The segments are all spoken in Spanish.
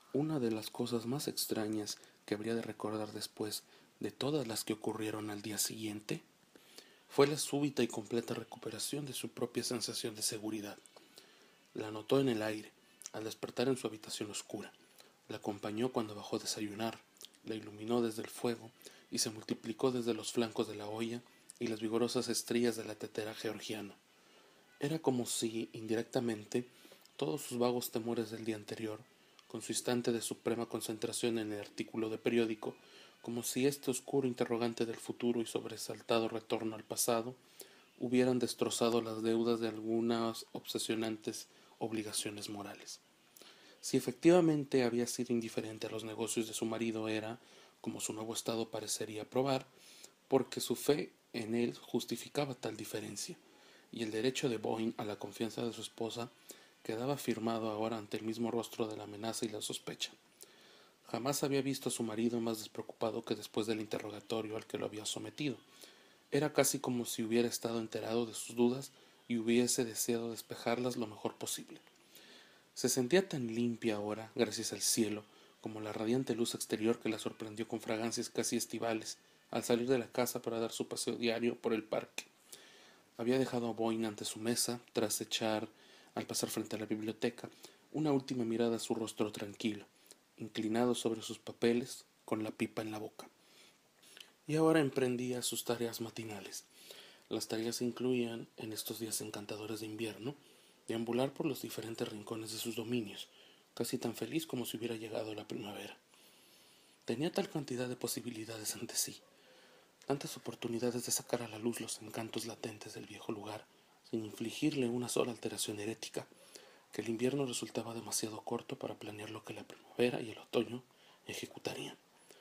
Una de las cosas más extrañas que habría de recordar después de todas las que ocurrieron al día siguiente fue la súbita y completa recuperación de su propia sensación de seguridad. La notó en el aire, al despertar en su habitación oscura. La acompañó cuando bajó a desayunar, la iluminó desde el fuego y se multiplicó desde los flancos de la olla y las vigorosas estrías de la tetera georgiana. Era como si, indirectamente, todos sus vagos temores del día anterior, con su instante de suprema concentración en el artículo de periódico, como si este oscuro interrogante del futuro y sobresaltado retorno al pasado hubieran destrozado las deudas de algunas obsesionantes obligaciones morales. Si efectivamente había sido indiferente a los negocios de su marido era, como su nuevo estado parecería probar, porque su fe en él justificaba tal diferencia, y el derecho de Boyne a la confianza de su esposa quedaba firmado ahora ante el mismo rostro de la amenaza y la sospecha. Jamás había visto a su marido más despreocupado que después del interrogatorio al que lo había sometido. Era casi como si hubiera estado enterado de sus dudas y hubiese deseado despejarlas lo mejor posible. Se sentía tan limpia ahora, gracias al cielo, como la radiante luz exterior que la sorprendió con fragancias casi estivales al salir de la casa para dar su paseo diario por el parque. Había dejado a Boyne ante su mesa, tras echar, al pasar frente a la biblioteca, una última mirada a su rostro tranquilo, inclinado sobre sus papeles, con la pipa en la boca. Y ahora emprendía sus tareas matinales. Las tareas incluían, en estos días encantadores de invierno, deambular por los diferentes rincones de sus dominios, casi tan feliz como si hubiera llegado la primavera. Tenía tal cantidad de posibilidades ante sí, tantas oportunidades de sacar a la luz los encantos latentes del viejo lugar, sin infligirle una sola alteración herética, que el invierno resultaba demasiado corto para planear lo que la primavera y el otoño ejecutarían.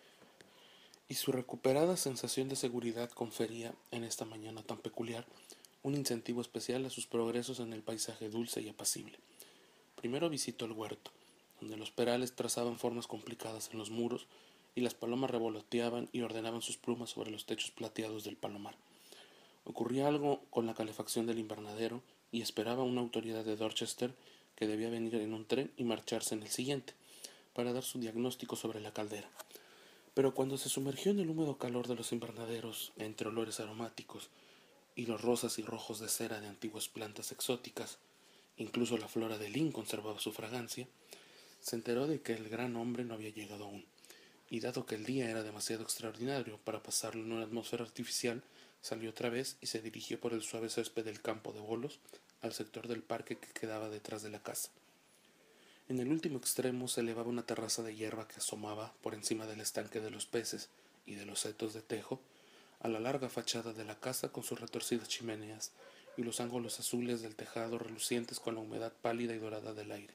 Y su recuperada sensación de seguridad confería, en esta mañana tan peculiar, un incentivo especial a sus progresos en el paisaje dulce y apacible. Primero visitó el huerto, donde los perales trazaban formas complicadas en los muros y las palomas revoloteaban y ordenaban sus plumas sobre los techos plateados del palomar. Ocurría algo con la calefacción del invernadero y esperaba una autoridad de Dorchester que debía venir en un tren y marcharse en el siguiente, para dar su diagnóstico sobre la caldera. Pero cuando se sumergió en el húmedo calor de los invernaderos, entre olores aromáticos y los rosas y rojos de cera de antiguas plantas exóticas, incluso la flora de Lynn conservaba su fragancia, se enteró de que el gran hombre no había llegado aún, y dado que el día era demasiado extraordinario para pasarlo en una atmósfera artificial, salió otra vez y se dirigió por el suave césped del campo de bolos al sector del parque que quedaba detrás de la casa. En el último extremo se elevaba una terraza de hierba que asomaba por encima del estanque de los peces y de los setos de tejo a la larga fachada de la casa con sus retorcidas chimeneas y los ángulos azules del tejado relucientes con la humedad pálida y dorada del aire.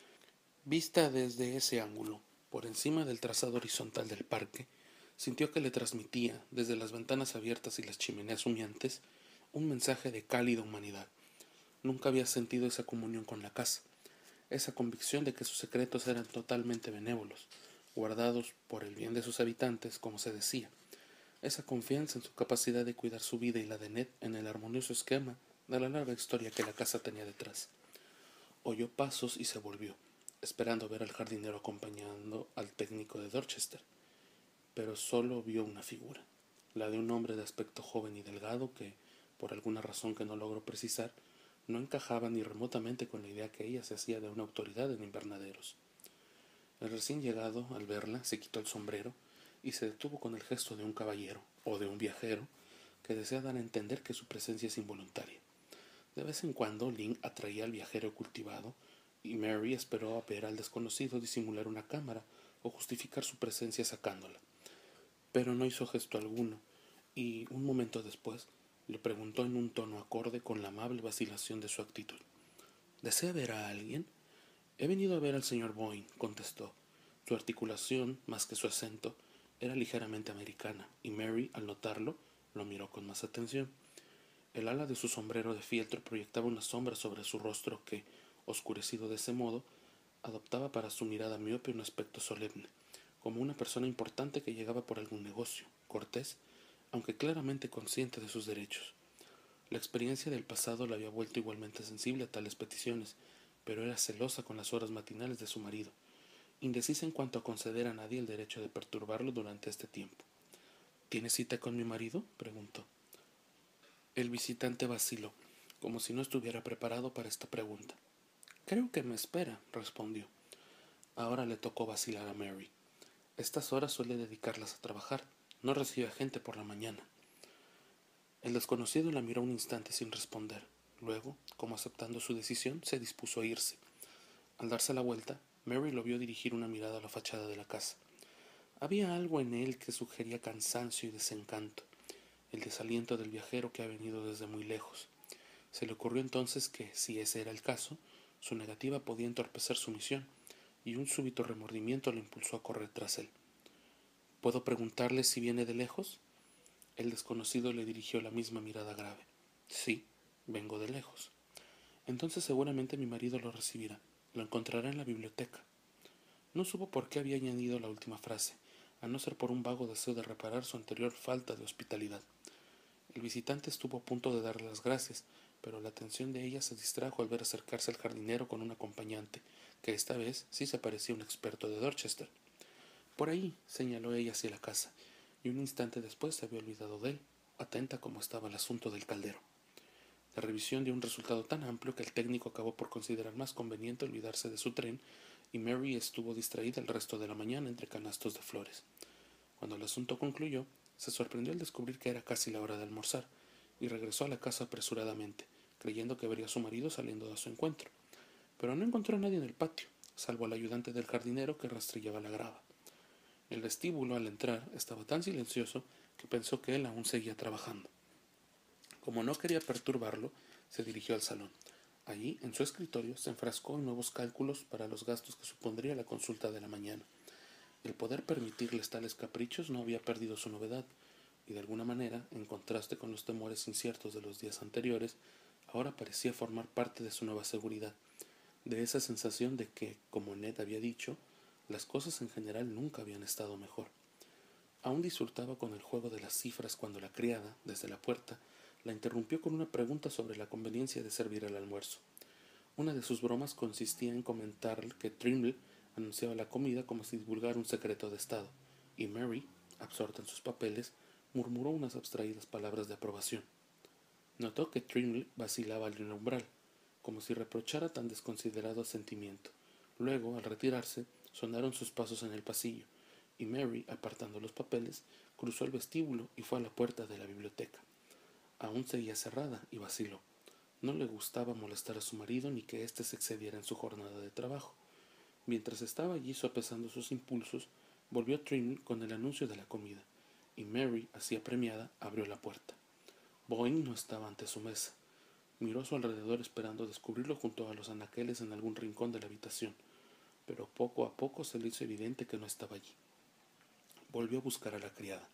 Vista desde ese ángulo, por encima del trazado horizontal del parque, sintió que le transmitía, desde las ventanas abiertas y las chimeneas humeantes, un mensaje de cálida humanidad. Nunca había sentido esa comunión con la casa, esa convicción de que sus secretos eran totalmente benévolos, guardados por el bien de sus habitantes, como se decía, esa confianza en su capacidad de cuidar su vida y la de Ned en el armonioso esquema de la larga historia que la casa tenía detrás. Oyó pasos y se volvió, esperando ver al jardinero acompañando al técnico de Dorchester, pero solo vio una figura, la de un hombre de aspecto joven y delgado que, por alguna razón que no logró precisar, no encajaba ni remotamente con la idea que ella se hacía de una autoridad en invernaderos. El recién llegado, al verla, se quitó el sombrero y se detuvo con el gesto de un caballero o de un viajero que desea dar a entender que su presencia es involuntaria. De vez en cuando Lynn atraía al viajero cultivado y Mary esperó a ver al desconocido disimular una cámara o justificar su presencia sacándola. Pero no hizo gesto alguno y, un momento después, le preguntó en un tono acorde con la amable vacilación de su actitud. ¿Desea ver a alguien? He venido a ver al señor Boyne, contestó. Su articulación, más que su acento, era ligeramente americana, y Mary, al notarlo, lo miró con más atención. El ala de su sombrero de fieltro proyectaba una sombra sobre su rostro que, oscurecido de ese modo, adoptaba para su mirada miope un aspecto solemne, como una persona importante que llegaba por algún negocio, cortés, aunque claramente consciente de sus derechos. La experiencia del pasado la había vuelto igualmente sensible a tales peticiones, pero era celosa con las horas matinales de su marido, indecisa en cuanto a conceder a nadie el derecho de perturbarlo durante este tiempo. ¿Tiene cita con mi marido?, preguntó. El visitante vaciló, como si no estuviera preparado para esta pregunta. Creo que me espera, respondió. Ahora le tocó vacilar a Mary. Estas horas suele dedicarlas a trabajar. No recibe gente por la mañana. El desconocido la miró un instante sin responder. Luego, como aceptando su decisión, se dispuso a irse. Al darse la vuelta, Mary lo vio dirigir una mirada a la fachada de la casa. Había algo en él que sugería cansancio y desencanto, el desaliento del viajero que ha venido desde muy lejos. Se le ocurrió entonces que, si ese era el caso, su negativa podía entorpecer su misión, y un súbito remordimiento le impulsó a correr tras él. ¿Puedo preguntarle si viene de lejos? El desconocido le dirigió la misma mirada grave. Sí, vengo de lejos. Entonces seguramente mi marido lo recibirá. Lo encontrará en la biblioteca. No supo por qué había añadido la última frase, a no ser por un vago deseo de reparar su anterior falta de hospitalidad. El visitante estuvo a punto de darle las gracias, pero la atención de ella se distrajo al ver acercarse al jardinero con un acompañante, que esta vez sí se parecía un experto de Dorchester. Por ahí, señaló ella hacia la casa, y un instante después se había olvidado de él, atenta como estaba el asunto del caldero. La revisión dio un resultado tan amplio que el técnico acabó por considerar más conveniente olvidarse de su tren, y Mary estuvo distraída el resto de la mañana entre canastos de flores. Cuando el asunto concluyó, se sorprendió al descubrir que era casi la hora de almorzar, y regresó a la casa apresuradamente, creyendo que vería a su marido saliendo a su encuentro. Pero no encontró a nadie en el patio, salvo al ayudante del jardinero que rastrillaba la grava. El vestíbulo, al entrar, estaba tan silencioso que pensó que él aún seguía trabajando. Como no quería perturbarlo, se dirigió al salón. Allí, en su escritorio, se enfrascó en nuevos cálculos para los gastos que supondría la consulta de la mañana. El poder permitirles tales caprichos no había perdido su novedad, y de alguna manera, en contraste con los temores inciertos de los días anteriores, ahora parecía formar parte de su nueva seguridad, de esa sensación de que, como Ned había dicho, las cosas en general nunca habían estado mejor. Aún disfrutaba con el juego de las cifras cuando la criada, desde la puerta, la interrumpió con una pregunta sobre la conveniencia de servir el almuerzo. Una de sus bromas consistía en comentar que Trimble anunciaba la comida como si divulgara un secreto de Estado, y Mary, absorta en sus papeles, murmuró unas abstraídas palabras de aprobación. Notó que Trimble vacilaba en el umbral, como si reprochara tan desconsiderado sentimiento. Luego, al retirarse, sonaron sus pasos en el pasillo, y Mary, apartando los papeles, cruzó el vestíbulo y fue a la puerta de la biblioteca. Aún seguía cerrada y vaciló. No le gustaba molestar a su marido ni que éste se excediera en su jornada de trabajo. Mientras estaba allí sopesando sus impulsos, volvió Trimble con el anuncio de la comida, y Mary, así apremiada, abrió la puerta. Boeing no estaba ante su mesa. Miró a su alrededor esperando descubrirlo junto a los anaqueles en algún rincón de la habitación, pero poco a poco se le hizo evidente que no estaba allí. Volvió a buscar a la criada.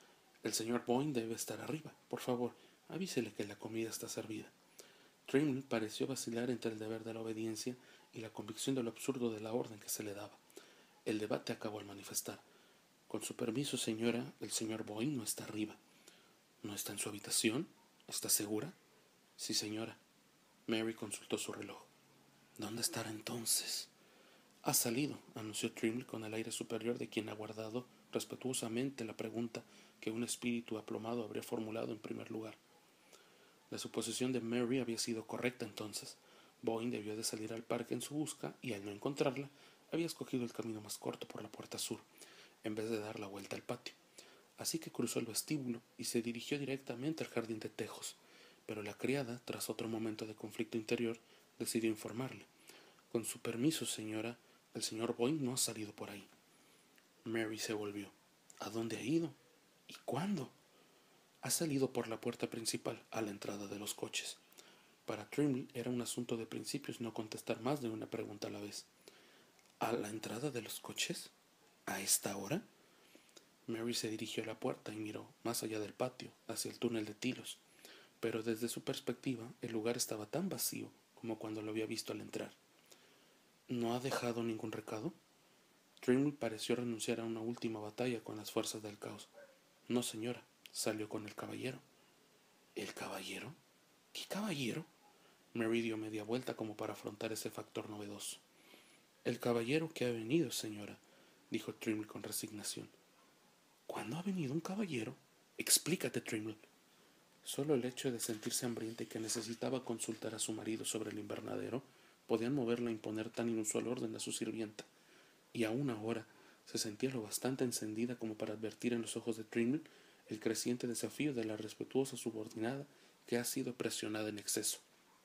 El señor Boeing debe estar arriba. Por favor, avísele que la comida está servida. Trimble pareció vacilar entre el deber de la obediencia y la convicción de lo absurdo de la orden que se le daba. El debate acabó al manifestar. Con su permiso, señora, el señor Boeing no está arriba. ¿No está en su habitación? ¿Está segura? Sí, señora. Mary consultó su reloj. ¿Dónde estará entonces? Ha salido, anunció Trimble con el aire superior de quien ha guardado respetuosamente la pregunta que un espíritu aplomado habría formulado en primer lugar. La suposición de Mary había sido correcta entonces. Boeing debió de salir al parque en su busca y, al no encontrarla, había escogido el camino más corto por la puerta sur, en vez de dar la vuelta al patio. Así que cruzó el vestíbulo y se dirigió directamente al jardín de tejos, pero la criada, tras otro momento de conflicto interior, decidió informarle. Con su permiso, señora, el señor Boeing no ha salido por ahí. Mary se volvió. ¿A dónde ha ido? ¿Y cuándo? Ha salido por la puerta principal, a la entrada de los coches. Para Trimble era un asunto de principios no contestar más de una pregunta a la vez. ¿A la entrada de los coches? ¿A esta hora? Mary se dirigió a la puerta y miró, más allá del patio, hacia el túnel de tiros, pero desde su perspectiva el lugar estaba tan vacío como cuando lo había visto al entrar. ¿No ha dejado ningún recado? Trimble pareció renunciar a una última batalla con las fuerzas del caos. No, señora, salió con el caballero. ¿El caballero? ¿Qué caballero? Mary dio media vuelta como para afrontar ese factor novedoso. El caballero que ha venido, señora, dijo Trimble con resignación. ¿Cuándo ha venido un caballero? Explícate, Trimble. Solo el hecho de sentirse hambrienta y que necesitaba consultar a su marido sobre el invernadero podían moverla a imponer tan inusual orden a su sirvienta, y aún ahora se sentía lo bastante encendida como para advertir en los ojos de Trimble el creciente desafío de la respetuosa subordinada que ha sido presionada en exceso.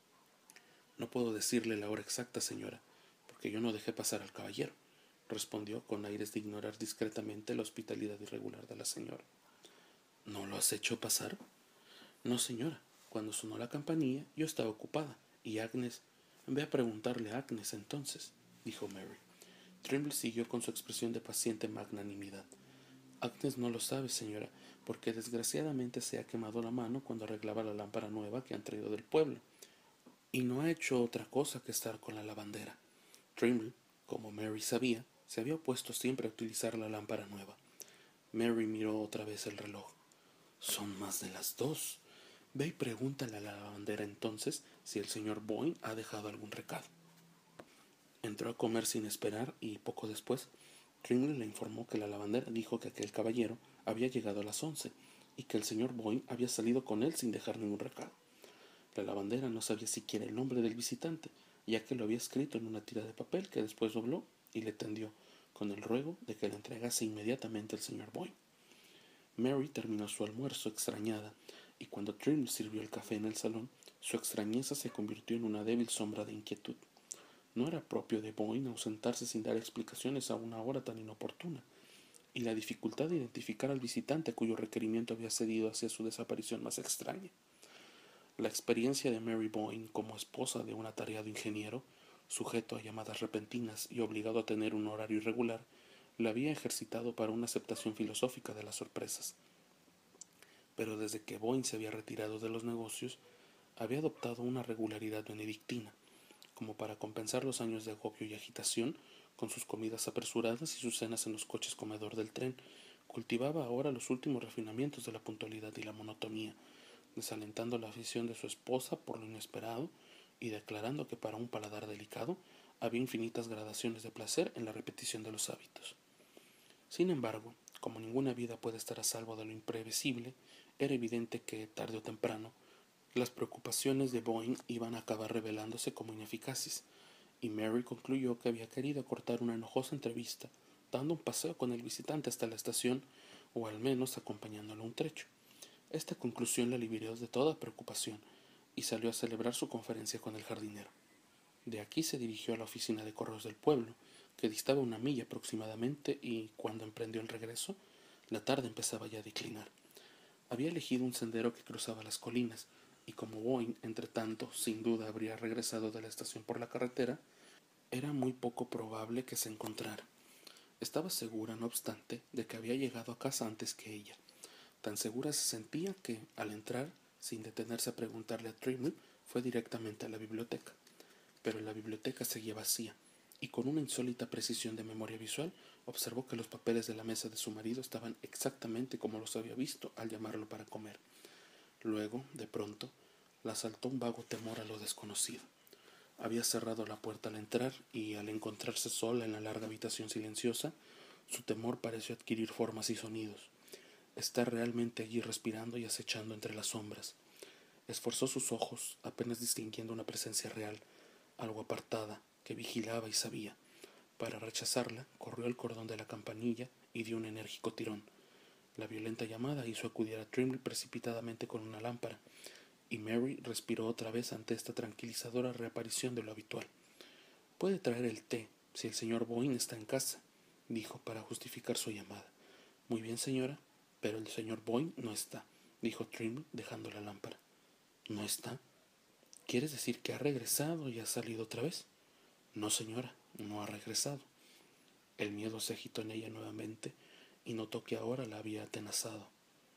No puedo decirle la hora exacta, señora, porque yo no dejé pasar al caballero, respondió con aires de ignorar discretamente la hospitalidad irregular de la señora. ¿No lo has hecho pasar? No, señora. Cuando sonó la campanilla, yo estaba ocupada, y Agnes... Ve a preguntarle a Agnes entonces, dijo Mary. Trimble siguió con su expresión de paciente magnanimidad. Agnes no lo sabe, señora, porque desgraciadamente se ha quemado la mano cuando arreglaba la lámpara nueva que han traído del pueblo, y no ha hecho otra cosa que estar con la lavandera. Trimble, como Mary sabía, se había opuesto siempre a utilizar la lámpara nueva. Mary miró otra vez el reloj. Son más de las 2. Ve y pregúntale a la lavandera entonces si el señor Boyne ha dejado algún recado. Entró a comer sin esperar y, poco después, Trimble le informó que la lavandera dijo que aquel caballero había llegado a las 11 y que el señor Boyne había salido con él sin dejar ningún recado. La lavandera no sabía siquiera el nombre del visitante, ya que lo había escrito en una tira de papel que después dobló y le tendió, con el ruego de que le entregase inmediatamente al señor Boyne. Mary terminó su almuerzo extrañada, y cuando Trimble sirvió el café en el salón, su extrañeza se convirtió en una débil sombra de inquietud. No era propio de Boyne ausentarse sin dar explicaciones a una hora tan inoportuna, y la dificultad de identificar al visitante cuyo requerimiento había cedido hacia su desaparición más extraña. La experiencia de Mary Boyne como esposa de un atareado ingeniero, sujeto a llamadas repentinas y obligado a tener un horario irregular, la había ejercitado para una aceptación filosófica de las sorpresas. Pero desde que Boyne se había retirado de los negocios, había adoptado una regularidad benedictina, como para compensar los años de agobio y agitación con sus comidas apresuradas y sus cenas en los coches comedor del tren. Cultivaba ahora los últimos refinamientos de la puntualidad y la monotonía, desalentando la afición de su esposa por lo inesperado y declarando que para un paladar delicado había infinitas gradaciones de placer en la repetición de los hábitos. Sin embargo, como ninguna vida puede estar a salvo de lo imprevisible, era evidente que, tarde o temprano, las preocupaciones de Boyne iban a acabar revelándose como ineficaces, y Mary concluyó que había querido cortar una enojosa entrevista, dando un paseo con el visitante hasta la estación, o al menos acompañándolo un trecho. Esta conclusión la liberó de toda preocupación, y salió a celebrar su conferencia con el jardinero. De aquí se dirigió a la oficina de correos del pueblo, que distaba 1 milla aproximadamente, y cuando emprendió el regreso, la tarde empezaba ya a declinar. Había elegido un sendero que cruzaba las colinas, y como Boyne, entre tanto, sin duda habría regresado de la estación por la carretera, era muy poco probable que se encontrara. Estaba segura, no obstante, de que había llegado a casa antes que ella. Tan segura se sentía que, al entrar, sin detenerse a preguntarle a Trimble, fue directamente a la biblioteca. Pero la biblioteca seguía vacía, y con una insólita precisión de memoria visual observó que los papeles de la mesa de su marido estaban exactamente como los había visto al llamarlo para comer. Luego, de pronto, la asaltó un vago temor a lo desconocido. Había cerrado la puerta al entrar y, al encontrarse sola en la larga habitación silenciosa, su temor pareció adquirir formas y sonidos. Estar realmente allí respirando y acechando entre las sombras. Esforzó sus ojos, apenas distinguiendo una presencia real, algo apartada, que vigilaba y sabía. Para rechazarla, corrió el cordón de la campanilla y dio un enérgico tirón. La violenta llamada hizo acudir a Trimble precipitadamente con una lámpara, y Mary respiró otra vez ante esta tranquilizadora reaparición de lo habitual. «Puede traer el té, si el señor Boyne está en casa», dijo para justificar su llamada. «Muy bien, señora, pero el señor Boyne no está», dijo Trimble, dejando la lámpara. «¿No está? ¿Quieres decir que ha regresado y ha salido otra vez?» «No, señora, no ha regresado». El miedo se agitó en ella nuevamente y notó que ahora la había atenazado.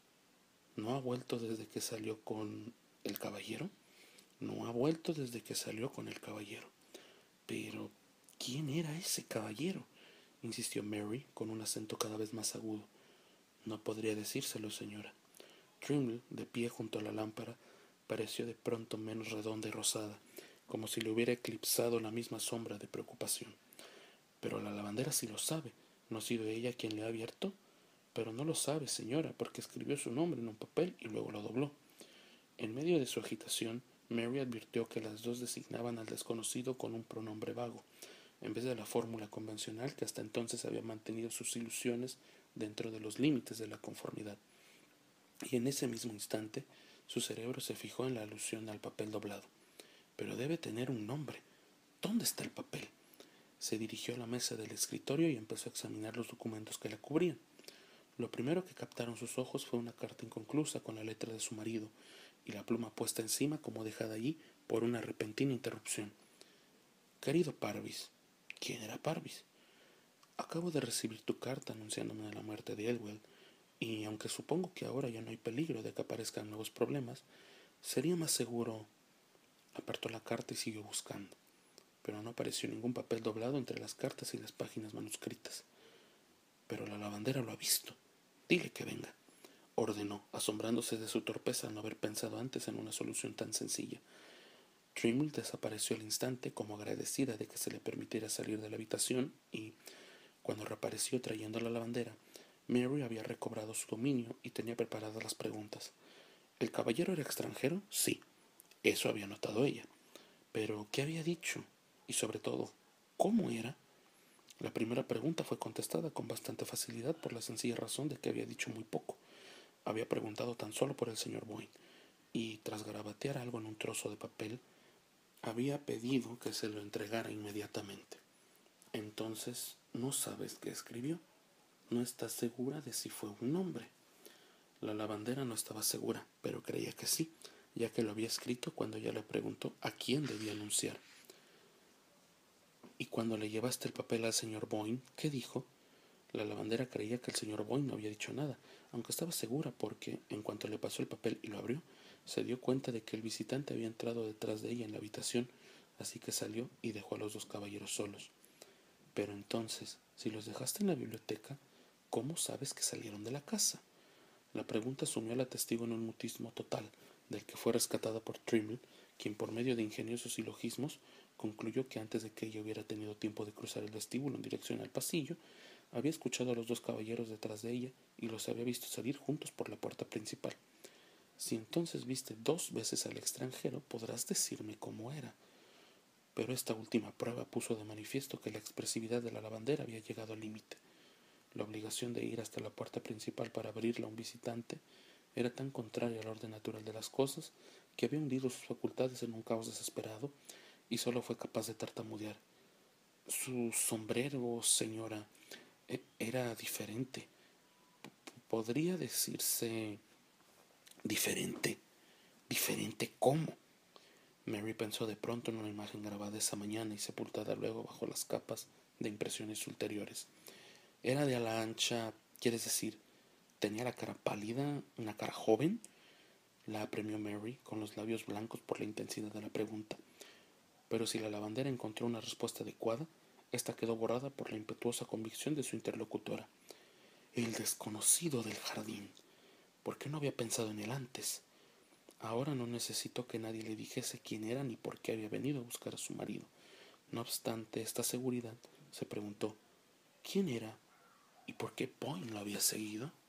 ¿No ha vuelto desde que salió con el caballero? No ha vuelto desde que salió con el caballero. Pero, ¿quién era ese caballero?, insistió Mary con un acento cada vez más agudo. No podría decírselo, señora. Trimble, de pie junto a la lámpara, pareció de pronto menos redonda y rosada, como si le hubiera eclipsado la misma sombra de preocupación. Pero la lavandera sí lo sabe. ¿No ha sido ella quien le ha abierto? Pero no lo sabe, señora, porque escribió su nombre en un papel y luego lo dobló. En medio de su agitación, Mary advirtió que las dos designaban al desconocido con un pronombre vago, en vez de la fórmula convencional que hasta entonces había mantenido sus ilusiones dentro de los límites de la conformidad. Y en ese mismo instante, su cerebro se fijó en la alusión al papel doblado. Pero debe tener un nombre. ¿Dónde está el papel? Se dirigió a la mesa del escritorio y empezó a examinar los documentos que la cubrían. Lo primero que captaron sus ojos fue una carta inconclusa con la letra de su marido y la pluma puesta encima como dejada allí por una repentina interrupción. Querido Parvis. ¿Quién era Parvis? Acabo de recibir tu carta anunciándome la muerte de Elwell, y aunque supongo que ahora ya no hay peligro de que aparezcan nuevos problemas, sería más seguro. Apartó la carta y siguió buscando, pero no apareció ningún papel doblado entre las cartas y las páginas manuscritas. Pero la lavandera lo ha visto. Dile que venga, ordenó, asombrándose de su torpeza al no haber pensado antes en una solución tan sencilla. Trimble desapareció al instante, como agradecida de que se le permitiera salir de la habitación, y, cuando reapareció trayendo la lavandera, Mary había recobrado su dominio y tenía preparadas las preguntas. ¿El caballero era extranjero? Sí, eso había notado ella. Pero, ¿qué había dicho? Y sobre todo, ¿cómo era? La primera pregunta fue contestada con bastante facilidad por la sencilla razón de que había dicho muy poco. Había preguntado tan solo por el señor Boyne, y tras garabatear algo en un trozo de papel, había pedido que se lo entregara inmediatamente. Entonces, ¿no sabes qué escribió? No estás segura de si fue un hombre. La lavandera no estaba segura, pero creía que sí, ya que lo había escrito cuando ella le preguntó a quién debía anunciar. ¿Y cuando le llevaste el papel al señor Boyne, qué dijo? La lavandera creía que el señor Boyne no había dicho nada, aunque estaba segura porque, en cuanto le pasó el papel y lo abrió, se dio cuenta de que el visitante había entrado detrás de ella en la habitación, así que salió y dejó a los dos caballeros solos. Pero entonces, si los dejaste en la biblioteca, ¿cómo sabes que salieron de la casa? La pregunta sumió a la testigo en un mutismo total, del que fue rescatada por Trimble, quien por medio de ingeniosos silogismos concluyó que antes de que ella hubiera tenido tiempo de cruzar el vestíbulo en dirección al pasillo, había escuchado a los dos caballeros detrás de ella y los había visto salir juntos por la puerta principal. Si entonces viste 2 veces al extranjero, podrás decirme cómo era. Pero esta última prueba puso de manifiesto que la expresividad de la lavandera había llegado al límite. La obligación de ir hasta la puerta principal para abrirla a un visitante era tan contraria al orden natural de las cosas que había hundido sus facultades en un caos desesperado y solo fue capaz de tartamudear. Su sombrero, señora, era diferente. Podría decirse diferente. ¿Diferente cómo? Mary pensó de pronto en una imagen grabada esa mañana y sepultada luego bajo las capas de impresiones ulteriores. Era de ala ancha, ¿quieres decir, tenía la cara pálida, una cara joven? La apremió Mary, con los labios blancos por la intensidad de la pregunta. Pero si la lavandera encontró una respuesta adecuada, esta quedó borrada por la impetuosa convicción de su interlocutora. El desconocido del jardín. ¿Por qué no había pensado en él antes? Ahora no necesitó que nadie le dijese quién era ni por qué había venido a buscar a su marido. No obstante esta seguridad, se preguntó, ¿quién era? ¿Y por qué Boyne lo había seguido?